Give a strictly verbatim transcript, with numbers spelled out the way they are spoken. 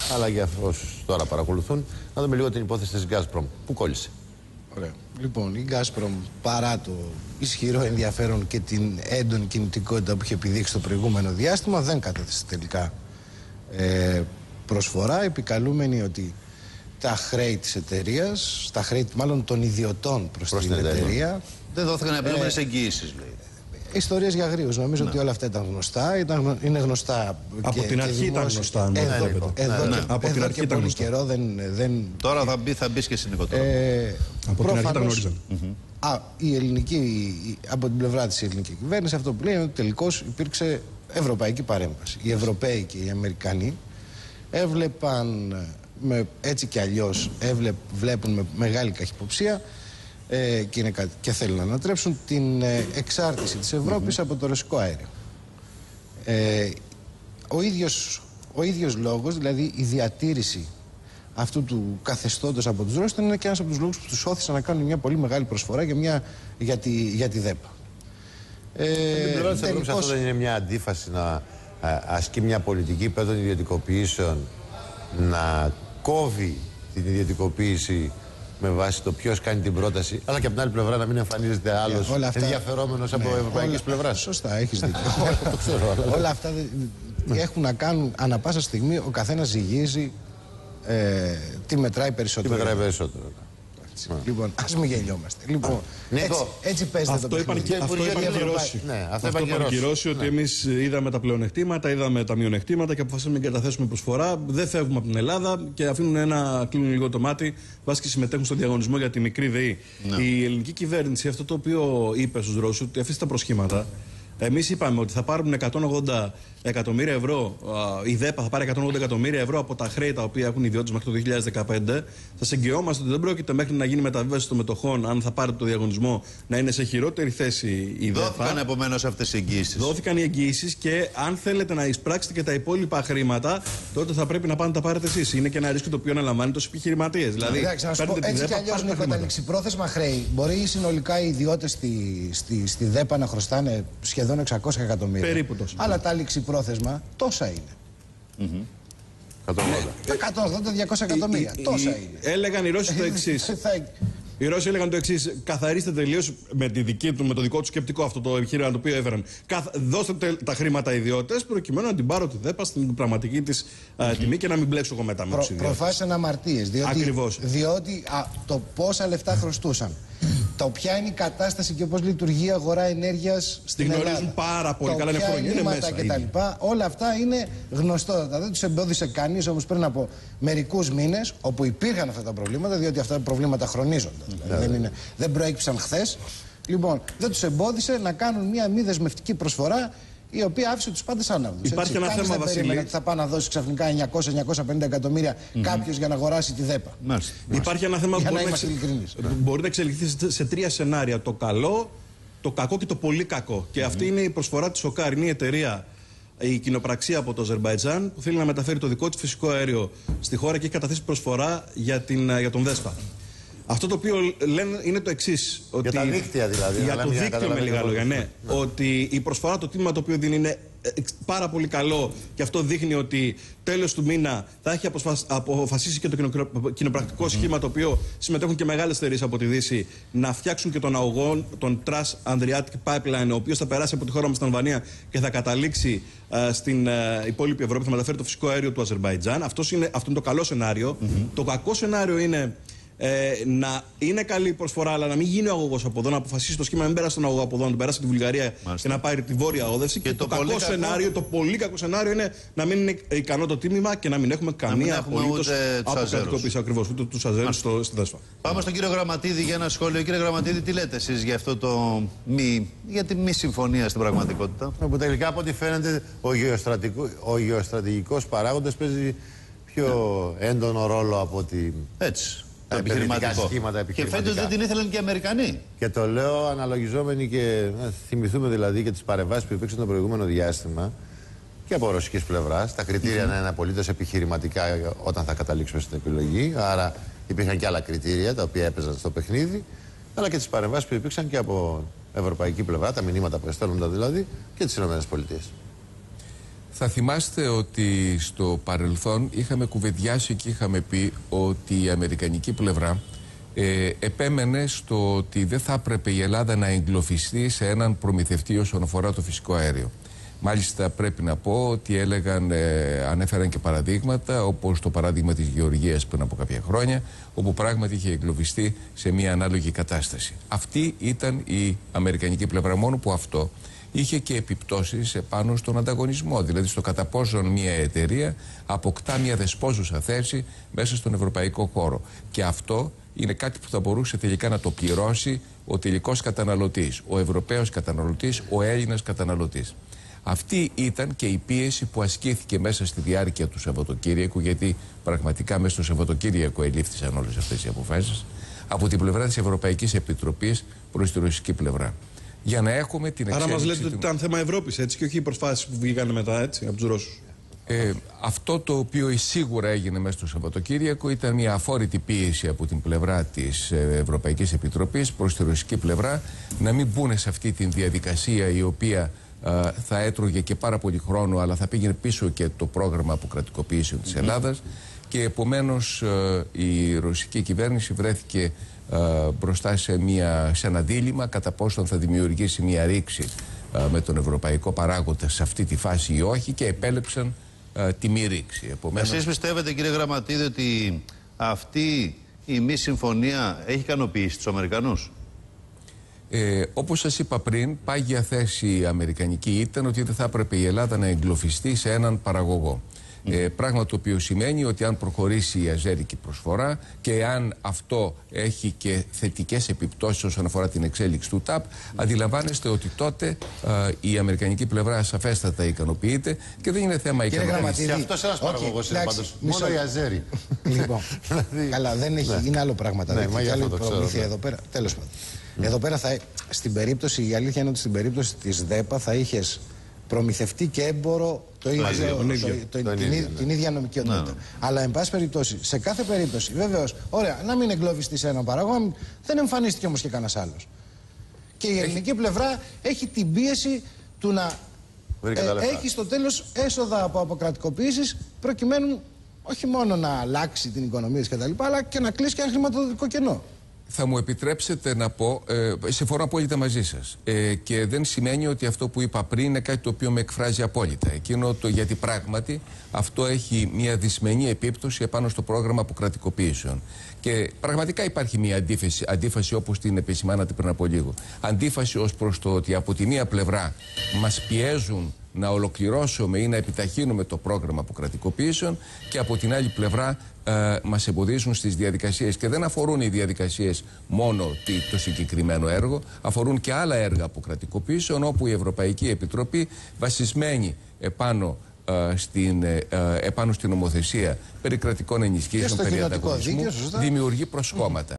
αλλά για όσους τώρα παρακολουθούν, να δούμε λίγο την υπόθεση της Gazprom. Πού κόλλησε? Ωραία. Λοιπόν, η Gazprom, παρά το ισχυρό ενδιαφέρον και την έντονη κινητικότητα που είχε επιδείξει το προηγούμενο διάστημα, δεν κατέθεσε τελικά ε, προσφορά, επικαλούμενη ότι τα χρέη της εταιρείας, τα χρέη μάλλον των ιδιωτών προς, προς την εταιρεία, εταιρεία δεν δόθηκαν επιλογές ε, εγγύησεις, λέει. Ιστορίες για αγρίους. Νομίζω ναι. ότι όλα αυτά ήταν γνωστά. Ήταν, είναι γνωστά. Από και, την αρχή ήταν γνωστά. Εδώ, εδώ, εδώ, ναι, και, ναι. Από εδώ την αρχή και ήταν πολύ γνωστά. καιρό δεν. δεν... Τώρα θα μπει, θα μπει και στην οικοτροπία. Ε, από την αρχή ήταν γνώριζαν. Mm-hmm. Α, η ελληνική, η, από την πλευρά της η ελληνική κυβέρνηση, αυτό που λέει είναι ότι τελικώς υπήρξε ευρωπαϊκή παρέμβαση. Οι Ευρωπαίοι και οι Αμερικανοί έβλεπαν με, έτσι κι αλλιώς έβλεπ, βλέπουν με μεγάλη καχυποψία ε, και, είναι, και θέλουν να ανατρέψουν την ε, εξάρτηση της Ευρώπης mm-hmm. από το ρωσικό αέριο. Ε, ο, ίδιος, ο ίδιος λόγος, δηλαδή η διατήρηση αυτού του καθεστώτος από τους Ρώσους, είναι και ένας από τους λόγους που τους όθησαν να κάνουν μια πολύ μεγάλη προσφορά για, μια, για, τη, για τη ΔΕΠΑ. Ε, την πλευρά της Ευρώπης αυτό δεν είναι μια αντίφαση να ασκεί μια πολιτική υπέρ των ιδιωτικοποιήσεων, να κόβει την ιδιωτικοποίηση με βάση το ποιος κάνει την πρόταση, αλλά και από την άλλη πλευρά να μην εμφανίζεται άλλος αυτά... ενδιαφερόμενος ναι, από ευρωπαϊκής πλευράς. Σωστά, έχεις δίκιο. όλα, ξέρω, αλλά... όλα αυτά ναι. έχουν να κάνουν ανά πάσα στιγμή, ο καθένας ζυγίζει ε, τι μετράει περισσότερο. Τι μετράει περισσότερο. Ναι. Λοιπόν, ας μην γελιόμαστε. Λοιπόν, έτσι, έτσι παίζεται αυτό το παιχνίδι. Αυτό είπαν και οι Ρώσοι. Ναι, αυτό αυτό είπαν και οι Ρώσοι, ότι εμείς είδαμε τα πλεονεκτήματα, είδαμε τα μειονεκτήματα και αποφασίσαμε να καταθέσουμε προσφορά. Δεν φεύγουμε από την Ελλάδα και αφήνουν ένα, κλείνουν λίγο το μάτι, βάσει και συμμετέχουν στον διαγωνισμό για τη μικρή ΔΕΗ. Ναι. Η ελληνική κυβέρνηση, αυτό το οποίο είπε στους Ρώσους, ότι αφήστε τα προσχήματα. Εμείς είπαμε ότι θα πάρουν εκατόν ογδόντα εκατομμύρια ευρώ, η ΔΕΠΑ θα πάρει εκατόν ογδόντα εκατομμύρια ευρώ από τα χρέη τα οποία έχουν οι ιδιώτες μέχρι το δύο χιλιάδες δεκαπέντε. Σας εγγυόμαστε ότι δεν πρόκειται μέχρι να γίνει μεταβίβαση των μετοχών, αν θα πάρετε το διαγωνισμό, να είναι σε χειρότερη θέση η ΔΕΠΑ. Δόθηκαν επομένως αυτές οι εγγύησεις. Δόθηκαν οι εγγύησεις και αν θέλετε να εισπράξετε και τα υπόλοιπα χρήματα, τότε θα πρέπει να πάνε τα πάρετε εσείς. Είναι και ένα ρίσκο το οποίο αναλαμβάνει τους επιχειρηματίες. Δηλαδή, εντάξει, να σου πω, έτσι κι αλλιώς με τα ληξιπρόθεσμα χρέη, μπορεί συνολικά οι ιδιώτες στη, στη, στη ΔΕΠΑ να χρωστάνε σχεδόν εξακόσια εκατομμύρια. Περίπου τόσο. Αλλά τα ληξιπρόθεσμα τόσα είναι. Mm-hmm. εκατόν ογδόντα με διακόσια εκατομμύρια. Η, τόσα η, είναι. Έλεγαν οι Ρώσοι το εξής. Οι Ρώσοι έλεγαν το εξής: καθαρίστε τελείως με, με το δικό του σκεπτικό αυτό το επιχείρημα το οποίο έφεραν. Καθ, δώστε τα χρήματα ιδιώτες προκειμένου να την πάρω τη ΔΕΠΑ στην πραγματική της mm-hmm. τιμή και να μην μπλέξω εγώ μετά με τους ιδιώτες. Προφάσεις αναμαρτίες. Διότι, Ακριβώς. Διότι α, το πόσα λεφτά χρωστούσαν, το ποια είναι η κατάσταση και πώς λειτουργεί η αγορά ενέργειας στην Ελλάδα. Την γνωρίζουν πάρα πολύ το καλά, είναι χρόνια, είναι μέσα. Και τα λοιπά, όλα αυτά είναι γνωστότατα. Δεν τους εμπόδισε κανείς όμως πριν από μερικούς μήνες, όπου υπήρχαν αυτά τα προβλήματα, διότι αυτά τα προβλήματα χρονίζονται. Δηλαδή, δεν, είναι, δεν προέκυψαν χθες. Λοιπόν, δεν τους εμπόδισε να κάνουν μια μη δεσμευτική προσφορά, η οποία άφησε τους πάντες άναυδους. Υπάρχει ένα θέμα, Βασίλη. Ότι θα πάει να δώσει ξαφνικά εννιακόσια με εννιακόσια πενήντα εκατομμύρια mm-hmm. κάποιος για να αγοράσει τη ΔΕΠΑ. Μάλιστα. Υπάρχει ένα θέμα που μπορεί να, εξε... μπορεί να εξελιχθεί σε τρία σενάρια. Το καλό, το κακό και το πολύ κακό. Και mm-hmm. αυτή είναι η προσφορά της ΟΚΑΡ. Είναι η εταιρεία, η κοινοπραξία από το Αζερμπαϊτζάν, που θέλει να μεταφέρει το δικό της φυσικό αέριο στη χώρα και έχει καταθέσει προσφορά για, την, για τον ΔΕΣΠΑ. Αυτό το οποίο λένε είναι το εξής. Για τα δίκτυα δηλαδή. Για το δίκτυο με λίγα λόγια, ναι. ναι. Ότι η προσφορά, το τίμημα το οποίο δίνει είναι πάρα πολύ καλό και αυτό δείχνει ότι τέλος του μήνα θα έχει αποφασίσει και το κοινοπρακτικό mm-hmm. σχήμα, το οποίο συμμετέχουν και μεγάλες εταιρείες από τη Δύση, να φτιάξουν και τον αγωγό, τον Trans-Adriatic Pipeline, ο οποίος θα περάσει από τη χώρα μας στην Αλβανία και θα καταλήξει uh, στην uh, υπόλοιπη Ευρώπη, θα μεταφέρει το φυσικό αέριο του Αζερμπαϊτζάν. Αυτό είναι, αυτό είναι το καλό σενάριο. Mm-hmm. Το κακό σενάριο είναι Ε, να είναι καλή η προσφορά, αλλά να μην γίνει ο αγωγός από εδώ, να αποφασίσει το σχήμα να μην περάσει τον αγωγό από εδώ, να τον περάσει από τη Βουλγαρία Μάλιστα. και να πάρει τη βόρεια όδευση. Και, και το, το, κακό σενάριο, το πολύ κακό σενάριο είναι να μην είναι ικανό το τίμημα και να μην έχουμε καμία απολύτως αποκρατικοποίηση ακριβώς, ούτε τους Αζέρους στο, στη ΔΕΣΠΑ. Πάμε στον κύριο Γραμματίδη για ένα σχόλιο. Κύριε Γραμματίδη, τι λέτε εσείς για αυτό το μη, για τη μη συμφωνία στην πραγματικότητα? Που τελικά από ό,τι φαίνεται ο, ο γεωστρατηγικός παράγοντας παίζει πιο ναι. έντονο ρόλο από ότι. Έτσι. Τα επιχειρηματικά σχήματα, και φέτος δεν την ήθελαν και οι Αμερικανοί. Και το λέω αναλογιζόμενοι και θυμηθούμε δηλαδή και τις παρεμβάσεις που υπήρξαν το προηγούμενο διάστημα και από ρωσικής πλευράς. Τα κριτήρια mm-hmm. να είναι απολύτως επιχειρηματικά όταν θα καταλήξουμε στην επιλογή. Άρα υπήρχαν και άλλα κριτήρια τα οποία έπαιζαν στο παιχνίδι. Αλλά και τις παρεμβάσεις που υπήρξαν και από ευρωπαϊκή πλευρά, τα μηνύματα που εστέλνονταν δηλαδή και τις ΗΠΑ. Θα θυμάστε ότι στο παρελθόν είχαμε κουβεντιάσει και είχαμε πει ότι η αμερικανική πλευρά ε, επέμενε στο ότι δεν θα έπρεπε η Ελλάδα να εγκλωβιστεί σε έναν προμηθευτή όσον αφορά το φυσικό αέριο. Μάλιστα πρέπει να πω ότι έλεγαν, ε, ανέφεραν και παραδείγματα, όπως το παράδειγμα της Γεωργίας πριν από κάποια χρόνια, όπου πράγματι είχε εγκλωβιστεί σε μια ανάλογη κατάσταση. Αυτή ήταν η αμερικανική πλευρά, μόνο που αυτό είχε και επιπτώσεις πάνω στον ανταγωνισμό, δηλαδή στο κατά πόσον μια εταιρεία αποκτά μια δεσπόζουσα θέση μέσα στον ευρωπαϊκό χώρο. Και αυτό είναι κάτι που θα μπορούσε τελικά να το πληρώσει ο τελικός καταναλωτής, ο Ευρωπαίος καταναλωτής, ο Έλληνας καταναλωτής. Αυτή ήταν και η πίεση που ασκήθηκε μέσα στη διάρκεια του Σαββατοκύριακου, γιατί πραγματικά μέσα στο Σαββατοκύριακο ελήφθησαν όλες αυτές οι αποφάσεις, από την πλευρά της Ευρωπαϊκής Επιτροπής προς τη ρωσική πλευρά. Για να έχουμε την εξέλιξη. Άρα μας λέτε του... ότι ήταν θέμα Ευρώπης, έτσι, και όχι οι προσφάσεις που βγήκαν μετά, έτσι, από τους Ρώσους. Ε, αυτό το οποίο σίγουρα έγινε μέσα στο Σαββατοκύριακο ήταν μια αφόρητη πίεση από την πλευρά της Ευρωπαϊκής Επιτροπής προς τη ρωσική πλευρά να μην μπουν σε αυτή τη διαδικασία η οποία Uh, θα έτρωγε και πάρα πολύ χρόνο, αλλά θα πήγαινε πίσω και το πρόγραμμα αποκρατικοποίησεων της Ελλάδας, και επομένως uh, η ρωσική κυβέρνηση βρέθηκε uh, μπροστά σε, μια, σε ένα δίλημμα κατά πόσον θα δημιουργήσει μια ρήξη uh, με τον ευρωπαϊκό παράγοντα σε αυτή τη φάση ή όχι, και επέλεξαν uh, τη μη ρήξη. Επομένως... Εσείς πιστεύετε, κύριε Γραμματίδη, ότι αυτή η μη συμφωνία έχει ικανοποιήσει τους Αμερικανούς? Ε, όπως σας είπα πριν, πάγια θέση αμερικανική ήταν ότι δεν θα έπρεπε η Ελλάδα να εγκλωβιστεί σε έναν παραγωγό. Mm. Ε, πράγμα το οποίο σημαίνει ότι αν προχωρήσει η αζέρικη προσφορά και αν αυτό έχει και θετικές επιπτώσεις όσον αφορά την εξέλιξη του ΤΑΠ, mm. αντιλαμβάνεστε ότι τότε α, η αμερικανική πλευρά σαφέστατα ικανοποιείται και δεν είναι θέμα ικανοποίησης. Και αυτός ένας παραγωγός είναι πάντως. Μόνο η Αζέρη. Λοιπόν, καλά, δεν έχει, ναι. είναι άλλο πράγματα. Ναι, δεν μα έχει άλλη αυτό το ξέρω, ναι. εδώ πέρα. Τέλος πάντων. Mm. Εδώ πέρα θα, στην περίπτωση, η αλήθεια είναι ότι στην περίπτωση της ΔΕΠΑ θα είχες προμηθευτή και έμπορο το ίδιο, το, το, το, το, την, ίδια, ναι. την ίδια νομική οντότητα. Ναι. Αλλά, εν πάση περιπτώσει, σε κάθε περίπτωση, βεβαίως, ωραία, να μην εγκλωβιστεί σε έναν παράγωγο, δεν εμφανίστηκε όμως και κανένας άλλος. Και η ελληνική έχει... πλευρά έχει την πίεση του να ε, έχει στο τέλος έσοδα από αποκρατικοποίησεις, προκειμένου όχι μόνο να αλλάξει την οικονομία της κτλ., αλλά και να κλείσει και ένα χρηματοδοτικό κενό. Θα μου επιτρέψετε να πω, ε, συμφωνώ απόλυτα μαζί σας, ε, και δεν σημαίνει ότι αυτό που είπα πριν είναι κάτι το οποίο με εκφράζει απόλυτα. Εκείνο το, γιατί πράγματι αυτό έχει μια δυσμενή επίπτωση επάνω στο πρόγραμμα αποκρατικοποίησεων. Και πραγματικά υπάρχει μια αντίφαση, αντίφαση όπως την επισημάνατε πριν από λίγο. Αντίφαση ως προς το ότι από τη μία πλευρά μας πιέζουν να ολοκληρώσουμε ή να επιταχύνουμε το πρόγραμμα αποκρατικοποίησεων, και από την άλλη πλευρά ε, μας εμποδίζουν στις διαδικασίες. Και δεν αφορούν οι διαδικασίες μόνο το συγκεκριμένο έργο, αφορούν και άλλα έργα αποκρατικοποίησεων, όπου η Ευρωπαϊκή Επιτροπή, βασισμένη επάνω ε, στην, ε, επάνω στην νομοθεσία περί κρατικών ενισχύσεων, περί ανταγωνισμού, δημιουργεί προσκόμματα.